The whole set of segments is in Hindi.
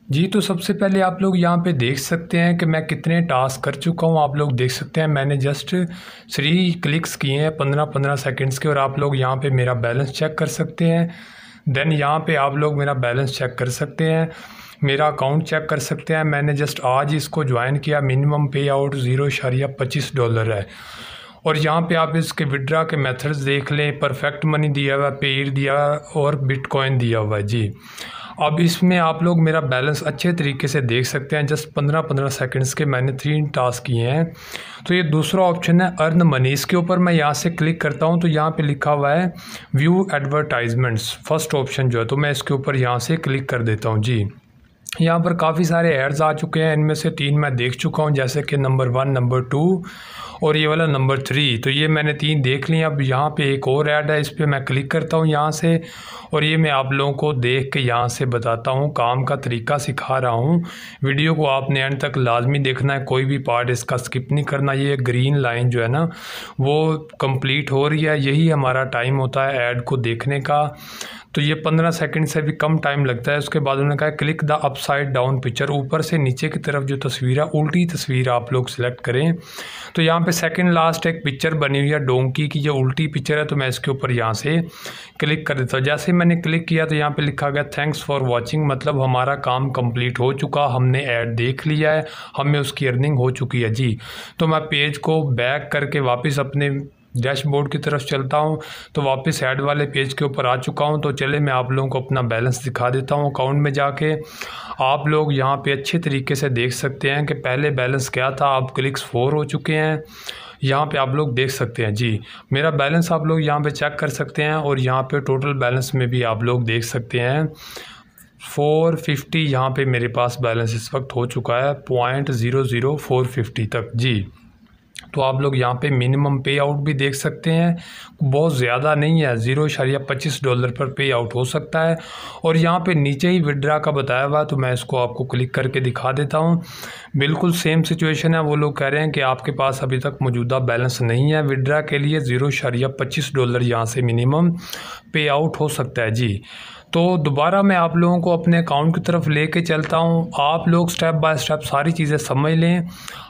जी, तो सबसे पहले आप लोग यहाँ पे देख सकते हैं कि मैं कितने टास्क कर चुका हूँ। आप लोग देख सकते हैं मैंने जस्ट 3 क्लिक्स किए हैं 15-15 सेकंड्स के, और आप लोग यहाँ पे मेरा बैलेंस चेक कर सकते हैं। देन यहाँ पे आप लोग मेरा बैलेंस चेक कर सकते हैं, मेरा अकाउंट चेक कर सकते हैं। मैंने जस्ट आज इसको ज्वाइन किया। मिनिमम पे आउट $0.25 है। और यहाँ पे आप इसके विड्रा के मेथड्स देख लें। परफेक्ट मनी दिया हुआ है, पेड दिया हुआ है और बिटकॉइन दिया हुआ है जी। अब इसमें आप लोग मेरा बैलेंस अच्छे तरीके से देख सकते हैं। जस्ट 15-15 सेकंड्स के मैंने 3 टास्क किए हैं। तो ये दूसरा ऑप्शन है अर्न मनी। इसके ऊपर मैं यहाँ से क्लिक करता हूँ तो यहाँ पे लिखा हुआ है व्यू एडवर्टाइजमेंट्स, फर्स्ट ऑप्शन जो है। तो मैं इसके ऊपर यहाँ से क्लिक कर देता हूँ जी। यहाँ पर काफ़ी सारे एड्स आ चुके हैं। इनमें से 3 मैं देख चुका हूँ, जैसे कि नंबर 1, नंबर 2 और ये वाला नंबर 3। तो ये मैंने 3 देख ली। अब यहाँ पे एक और ऐड है, इस पर मैं क्लिक करता हूँ यहाँ से, और ये मैं आप लोगों को देख के यहाँ से बताता हूँ, काम का तरीका सिखा रहा हूँ। वीडियो को आपने एंड तक लाजमी देखना है, कोई भी पार्ट इसका स्किप नहीं करना। ये ग्रीन लाइन जो है ना वो कंप्लीट हो रही है, यही हमारा टाइम होता है ऐड को देखने का। तो ये 15 सेकंड से भी कम टाइम लगता है। उसके बाद उन्होंने कहा click the upside down picture, ऊपर से नीचे की तरफ जो तस्वीर है उल्टी तस्वीर आप लोग सिलेक्ट करें। तो यहाँ पे सेकंड लास्ट एक पिक्चर बनी हुई है डोंकी की, जो उल्टी पिक्चर है। तो मैं इसके ऊपर यहाँ से क्लिक कर देता हूँ। जैसे मैंने क्लिक किया तो यहाँ पे लिखा गया थैंक्स फॉर वॉचिंग, मतलब हमारा काम कंप्लीट हो चुका, हमने ऐड देख लिया है, हमें उसकी अर्निंग हो चुकी है जी। तो मैं पेज को बैक करके वापस अपने डैशबोर्ड की तरफ चलता हूं, तो वापस ऐड वाले पेज के ऊपर आ चुका हूं। तो चले मैं आप लोगों को अपना बैलेंस दिखा देता हूं। अकाउंट में जाके आप लोग यहां पे अच्छे तरीके से देख सकते हैं कि पहले बैलेंस क्या था। अब क्लिक्स 4 हो चुके हैं। यहाँ पे आप लोग देख सकते हैं जी, मेरा बैलेंस आप लोग यहाँ पे चेक कर सकते हैं। और यहाँ पे टोटल बैलेंस में भी आप लोग देख सकते हैं 450 यहाँ पे मेरे पास बैलेंस इस वक्त हो चुका है, 0.00450 तक जी। तो आप लोग यहाँ पे मिनिमम पे आउट भी देख सकते हैं, बहुत ज़्यादा नहीं है, $0.25 पर पे आउट हो सकता है। और यहाँ पे नीचे ही विड्रा का बताया हुआ, तो मैं इसको आपको क्लिक करके दिखा देता हूँ। बिल्कुल सेम सिचुएशन है। वो लोग कह रहे हैं कि आपके पास अभी तक मौजूदा बैलेंस नहीं है। विड्रा के लिए $0.25 यहाँ से मिनिमम पे आउट हो सकता है जी। तो दोबारा मैं आप लोगों को अपने अकाउंट की तरफ लेके चलता हूँ। आप लोग स्टेप बाय स्टेप सारी चीज़ें समझ लें।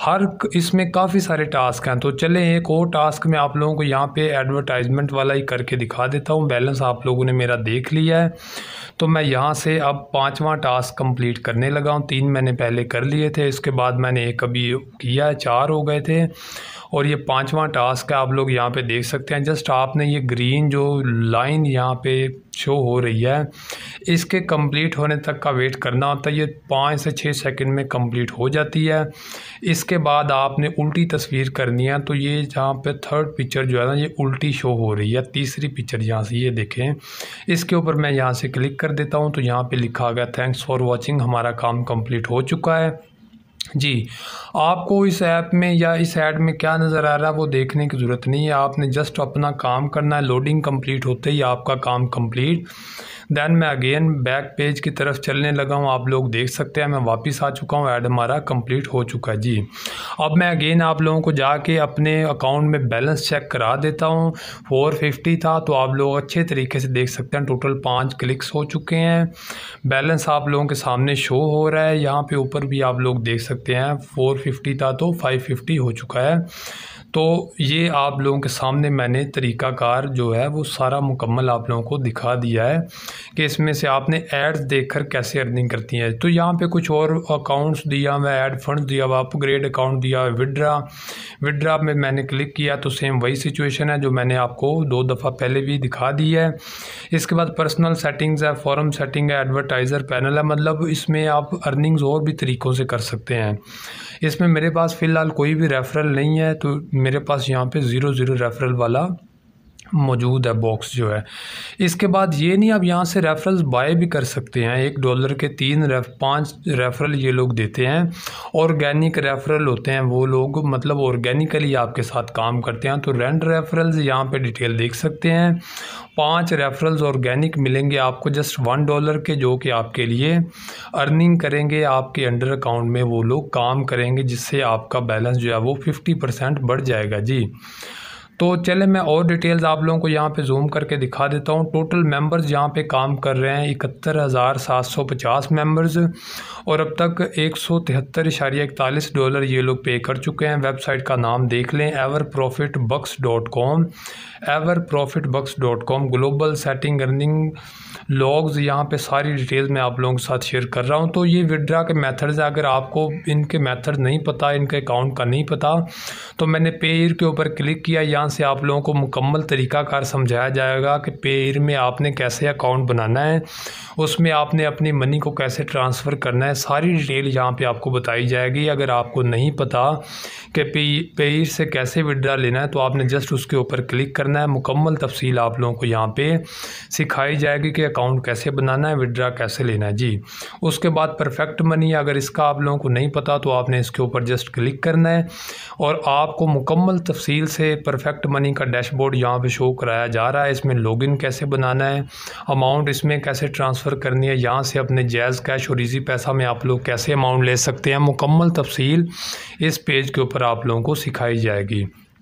इसमें काफ़ी सारे टास्क हैं। तो चलें एक और टास्क में आप लोगों को यहाँ पे एडवर्टाइजमेंट वाला ही करके दिखा देता हूँ। बैलेंस आप लोगों ने मेरा देख लिया है। तो मैं यहाँ से अब 5वां टास्क कंप्लीट करने लगा हूँ। 3 मैंने पहले कर लिए थे, इसके बाद मैंने एक अभी किया, 4 हो गए थे। और ये 5वां टास्क है, आप लोग यहाँ पे देख सकते हैं। जस्ट आपने ये ग्रीन जो लाइन यहाँ पे शो हो रही है, इसके कंप्लीट होने तक का वेट करना होता है। ये 5 से 6 सेकंड में कंप्लीट हो जाती है। इसके बाद आपने उल्टी तस्वीर करनी है। तो ये जहाँ पे थर्ड पिक्चर जो है ना ये उल्टी शो हो रही है, तीसरी पिक्चर यहाँ से ये देखें, इसके ऊपर मैं यहाँ से क्लिक कर देता हूँ। तो यहाँ पे लिखा गया थैंक्स फॉर वॉचिंग, हमारा काम कंप्लीट हो चुका है जी। आपको इस ऐप में या इस ऐड में क्या नज़र आ रहा है वो देखने की ज़रूरत नहीं है। आपने जस्ट अपना काम करना है। लोडिंग कंप्लीट होते ही आपका काम कंप्लीट। देन मैं अगेन बैक पेज की तरफ चलने लगा हूँ। आप लोग देख सकते हैं मैं वापस आ चुका हूँ। ऐड हमारा कंप्लीट हो चुका है जी। अब मैं अगेन आप लोगों को जाके अपने अकाउंट में बैलेंस चेक करा देता हूँ। 450 था, तो आप लोग अच्छे तरीके से देख सकते हैं टोटल 5 क्लिक्स हो चुके हैं। बैलेंस आप लोगों के सामने शो हो रहा है। यहाँ पे ऊपर भी आप लोग देख सकते हैं 450 था तो 550 हो चुका है। तो ये आप लोगों के सामने मैंने तरीकाकार जो है वो सारा मुकम्मल आप लोगों को दिखा दिया है कि इसमें से आपने एड्स देखकर कैसे अर्निंग करती है। तो यहाँ पे कुछ और अकाउंट्स दिया हुआ है, ऐड फंड दिया हुआ, अपग्रेड अकाउंट दिया हुआ, विड्रा में मैंने क्लिक किया तो सेम वही सिचुएशन है जो मैंने आपको 2 दफ़ा पहले भी दिखा दी है। इसके बाद पर्सनल सेटिंग्स है, फॉरम सेटिंग है, एडवर्टाइज़र पैनल है, मतलब इसमें आप अर्निंग्स और भी तरीक़ों से कर सकते हैं। इसमें मेरे पास फ़िलहाल कोई भी रेफरल नहीं है, तो मेरे पास यहाँ पे 0 रेफरल वाला मौजूद है बॉक्स जो है। इसके बाद ये नहीं, आप यहाँ से रेफरल्स बाय भी कर सकते हैं। $1 के 5 रेफरल ये लोग देते हैं। ऑर्गेनिक रेफरल होते हैं वो लोग, मतलब ऑर्गेनिकली आपके साथ काम करते हैं। तो रेंट रेफरल्स यहाँ पे डिटेल देख सकते हैं। 5 रेफरल्स ऑर्गेनिक मिलेंगे आपको जस्ट $1 के, जो कि आपके लिए अर्निंग करेंगे, आपके अंडर अकाउंट में वो लोग काम करेंगे, जिससे आपका बैलेंस जो है वो 50% बढ़ जाएगा जी। तो चले मैं और डिटेल्स आप लोगों को यहाँ पे जूम करके दिखा देता हूँ। टोटल मेंबर्स यहाँ पे काम कर रहे हैं 71,750 मेंबर्स, और अब तक $173.41 ये लोग पे कर चुके हैं। वेबसाइट का नाम देख लें, everprofitbucks.com, everprofitbucks.com। Global setting, earning logs, यहाँ पे सारी डिटेल्स मैं आप लोगों के साथ शेयर कर रहा हूँ। तो ये विड्रा के मेथड्स है, अगर आपको इनके मेथड नहीं पता, इनके अकाउंट का नहीं पता, तो मैंने पेयर के ऊपर क्लिक किया। यहाँ से आप लोगों को मुकम्मल तरीकाकार समझाया जाएगा कि पेयर में आपने कैसे अकाउंट बनाना है, उसमें आपने अपनी मनी को कैसे ट्रांसफ़र करना है, सारी डिटेल यहाँ पे आपको बताई जाएगी। अगर आपको नहीं पता कि पेयर से कैसे विड्रा लेना है, तो आपने जस्ट उसके ऊपर क्लिक करना है। मुकम्मल तफसील आप लोगों को यहाँ पे सिखाई जाएगी कि अकाउंट कैसे बनाना है, विड्रा कैसे लेना है जी। उसके बाद परफेक्ट मनी, अगर इसका आप लोगों को नहीं पता तो आपने इसके ऊपर जस्ट क्लिक करना है और आपको मुकम्मल तफसील से परफेक्ट मनी का डैशबोर्ड यहाँ पे शो कराया जा रहा है। इसमें लॉगिन कैसे बनाना है, अमाउंट इसमें कैसे ट्रांसफ़र करनी है, यहाँ से अपने जैज़ कैश और इजी पैसा में आप लोग कैसे अमाउंट ले सकते हैं, मुकम्मल तफसील इस पेज के ऊपर आप लोगों को सिखाई जाएगी।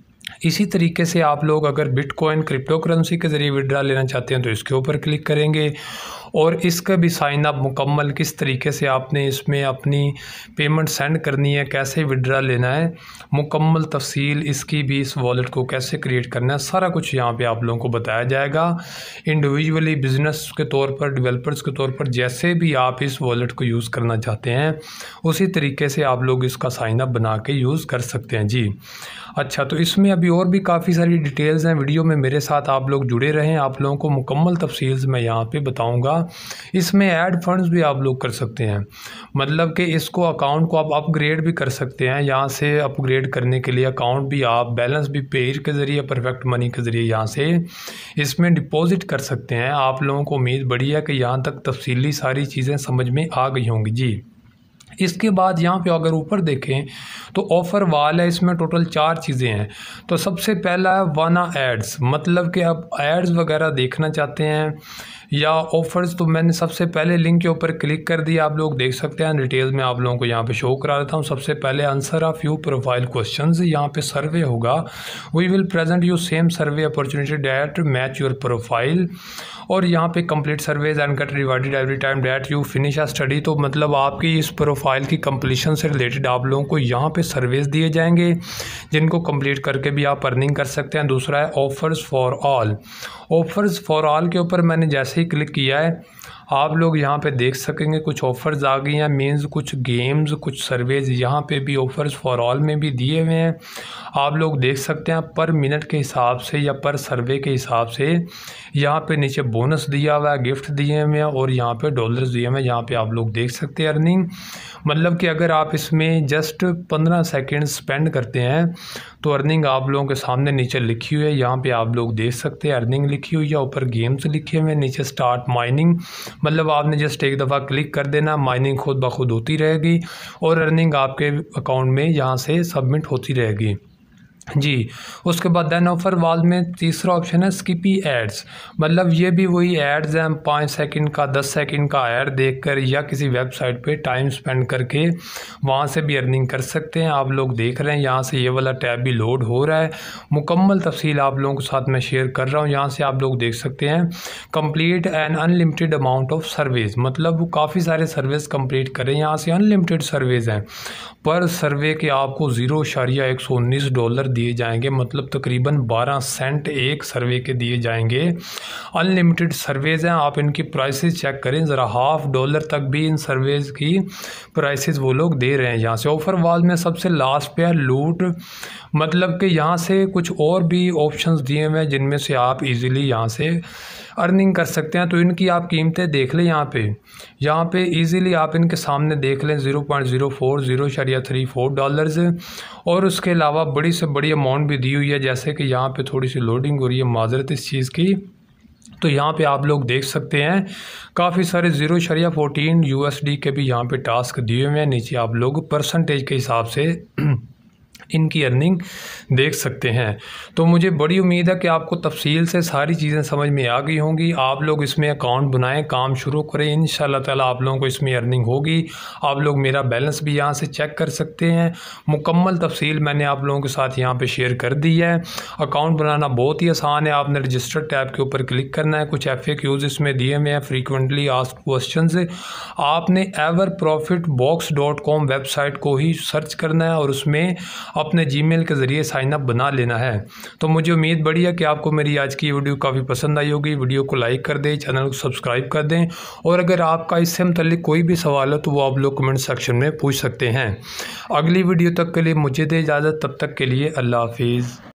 इसी तरीके से आप लोग अगर बिटकॉइन क्रिप्टो करेंसी के ज़रिए विड्रा लेना चाहते हैं तो इसके ऊपर क्लिक करेंगे और इसका भी साइन अप मुकम्मल किस तरीके से आपने इसमें अपनी पेमेंट सेंड करनी है, कैसे विड्रा लेना है, मुकम्मल तफसील इसकी भी, इस वॉलेट को कैसे क्रिएट करना है, सारा कुछ यहाँ पे आप लोगों को बताया जाएगा। इंडिविजुअली बिज़नेस के तौर पर, डेवलपर्स के तौर पर, जैसे भी आप इस वॉलेट को यूज़ करना चाहते हैं उसी तरीके से आप लोग इसका साइन अप बना के यूज़ कर सकते हैं जी। अच्छा, तो इसमें अभी और भी काफ़ी सारी डिटेल्स हैं, वीडियो में मेरे साथ आप लोग जुड़े रहें, आप लोगों को मुकम्मल तफसील मैं यहाँ पे बताऊँगा। इसमें ऐड फंड्स भी आप लोग कर सकते हैं, मतलब कि इसको अकाउंट को आप अपग्रेड भी कर सकते हैं। यहाँ से अपग्रेड करने के लिए अकाउंट भी आप बैलेंस भी पेयर के ज़रिए, परफेक्ट मनी के ज़रिए यहाँ से इसमें डिपॉजिट कर सकते हैं। आप लोगों को उम्मीद बड़ी है कि यहाँ तक तफसीली सारी चीज़ें समझ में आ गई होंगी जी। इसके बाद यहाँ पे अगर ऊपर देखें तो ऑफ़र वाल है, इसमें टोटल 4 चीज़ें हैं। तो सबसे पहला है वाना एड्स, मतलब कि आप एड्स वगैरह देखना चाहते हैं या ऑफ़र्स, तो मैंने सबसे पहले लिंक के ऊपर क्लिक कर दिया। आप लोग देख सकते हैं, डिटेल्स में आप लोगों को यहाँ पे शो करा देता हूँ। सबसे पहले answer of few profile questions, यहाँ पे सर्वे होगा। We will present you same survey opportunity that match your profile, और यहाँ पे complete surveys and get rewarded every time that you finish a study. तो मतलब आपकी इस प्रोफाइल की कंप्लीशन से रिलेटेड आप लोगों को यहाँ पे सर्वेज दिए जाएंगे जिनको कंप्लीट करके भी आप अर्निंग कर सकते हैं। दूसरा है offers for all. Offers for all के ऊपर मैंने जैसे ही क्लिक किया है, आप लोग यहाँ पे देख सकेंगे कुछ ऑफ़र्स आ गई हैं, मीन्स कुछ गेम्स, कुछ सर्वेज यहाँ पे भी ऑफ़र्स फॉर ऑल में भी दिए हुए हैं। आप लोग देख सकते हैं पर मिनट के हिसाब से या पर सर्वे के हिसाब से यहाँ पे नीचे बोनस दिया हुआ है, गिफ्ट दिए हुए हैं और यहाँ पे डॉलर्स दिए हुए हैं। यहाँ पे आप लोग देख सकते हैं अर्निंग, मतलब कि अगर आप इसमें जस्ट 15 सेकेंड स्पेंड करते हैं तो अर्निंग आप लोगों के सामने नीचे लिखी हुई है। यहाँ पे आप लोग देख सकते हैं अर्निंग लिखी हुई है, ऊपर गेम्स लिखे हुए हैं, नीचे स्टार्ट माइनिंग, मतलब आपने जस्ट एक दफ़ा क्लिक कर देना, माइनिंग खुद ब खुद होती रहेगी और अर्निंग आपके अकाउंट में यहाँ से सबमिट होती रहेगी जी। उसके बाद देन ऑफर वाल में तीसरा ऑप्शन है स्किपी एड्स, मतलब ये भी वही एड्स हैं, 5 सेकंड का 10 सेकंड का ऐड देखकर या किसी वेबसाइट पे टाइम स्पेंड करके वहाँ से भी अर्निंग कर सकते हैं। आप लोग देख रहे हैं यहाँ से ये वाला टैब भी लोड हो रहा है। मुकम्मल तफसील आप लोगों के साथ मैं शेयर कर रहा हूँ। यहाँ से आप लोग देख सकते हैं complete an unlimited amount of service, मतलब वो काफ़ी सारे सर्विस कंप्लीट करें। यहाँ से अनलिमिटेड सर्विस हैं, पर सर्वे के आपको $0.119 दिए जाएंगे, मतलब तकरीबन 12 सेंट एक सर्वे के दिए जाएंगे। अनलिमिटेड सर्वेज हैं, आप इनकी प्राइसेस चेक करें ज़रा, $0.5 तक भी इन सर्वेज की प्राइसेस वो लोग दे रहे हैं। यहाँ से ऑफ़र वाल में सबसे लास्ट पे है लूट, मतलब कि यहाँ से कुछ और भी ऑप्शंस दिए हुए हैं जिनमें से आप इजीली यहाँ से अर्निंग कर सकते हैं। तो इनकी आप कीमतें देख लें, यहाँ पे इजीली आप इनके सामने देख लें $0.034 और उसके अलावा बड़ी से बड़ी अमाउंट भी दी हुई है। जैसे कि यहाँ पे थोड़ी सी लोडिंग हो रही है, माजरत इस चीज़ की। तो यहाँ पे आप लोग देख सकते हैं काफ़ी सारे $0.14 के भी यहाँ पे टास्क दिए हुए हैं। नीचे आप लोग परसेंटेज के हिसाब से इनकी अर्निंग देख सकते हैं। तो मुझे बड़ी उम्मीद है कि आपको तफसील से सारी चीज़ें समझ में आ गई होंगी। आप लोग इसमें अकाउंट बनाएं, काम शुरू करें, इंशाल्लाह ताला आप लोगों को इसमें अर्निंग होगी। आप लोग मेरा बैलेंस भी यहाँ से चेक कर सकते हैं। मुकम्मल तफसील मैंने आप लोगों के साथ यहाँ पे शेयर कर दी है। अकाउंट बनाना बहुत ही आसान है। आपने रजिस्टर टैब के ऊपर क्लिक करना है। कुछ FAQs इसमें दिए हुए हैं, फ्रीक्वेंटली आस्क्ड क्वेश्चंस। आपने everprofitbox.com वेबसाइट को ही सर्च करना है और उसमें अपने जीमेल के ज़रिए साइन अप बना लेना है। तो मुझे उम्मीद बड़ी है कि आपको मेरी आज की वीडियो काफ़ी पसंद आई होगी। वीडियो को लाइक कर दें, चैनल को सब्सक्राइब कर दें, और अगर आपका इससे मुतल्लिक कोई भी सवाल हो तो वो आप लोग कमेंट सेक्शन में पूछ सकते हैं। अगली वीडियो तक के लिए मुझे दे इजाज़त, तब तक के लिए अल्लाह हाफिज़।